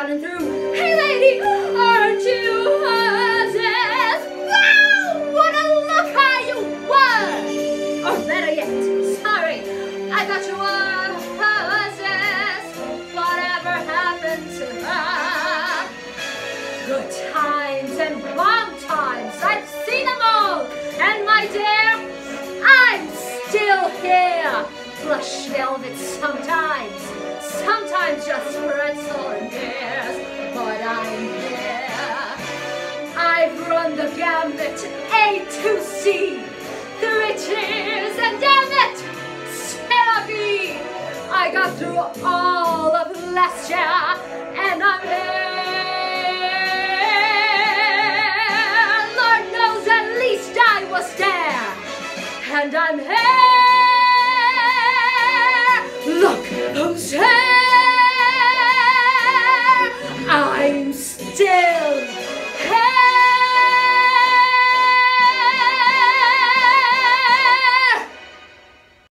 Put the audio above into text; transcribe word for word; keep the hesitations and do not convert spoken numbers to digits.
running through. Hey lady, aren't you horses? Wow, what a look how you were! Or better yet, sorry, I thought you were horses. Whatever happened to her? Good times and wrong times, I've seen them all. And my dear, I'm still here. Plush velvet sometimes, sometimes just pretzel and beers, but I'm here. I've run the gambit, A to C, three cheers and damn it, c'est B. I got through all of last year, and I'm here. Lord knows at least I was there, and I'm here.